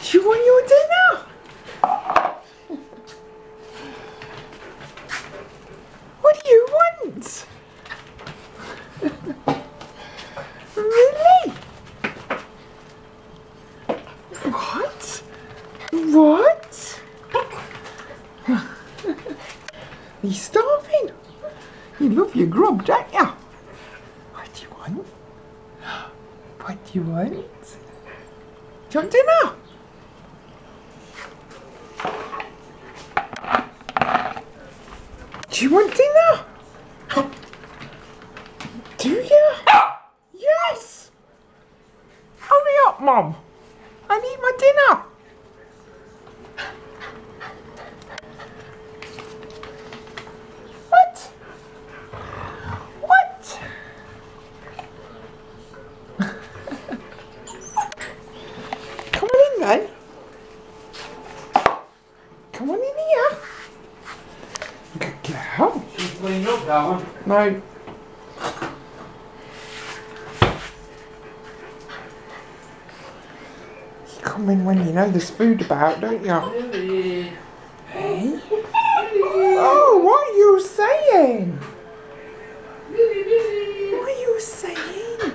Do you want your dinner? What do you want? Really? What? What? Are you starving? You love your grub, don't you? What do you want? What do you want? Do you want dinner? Do you want dinner? Do you? Yes! Hurry up, Mum. I need my dinner. What? What? Come on in then. Come on in here. Good girl. She's cleaning up, darling. No. You come in when you know there's food about, don't you? Lily. Hey? Oh, what are you saying? Lily, Lily. What are you saying?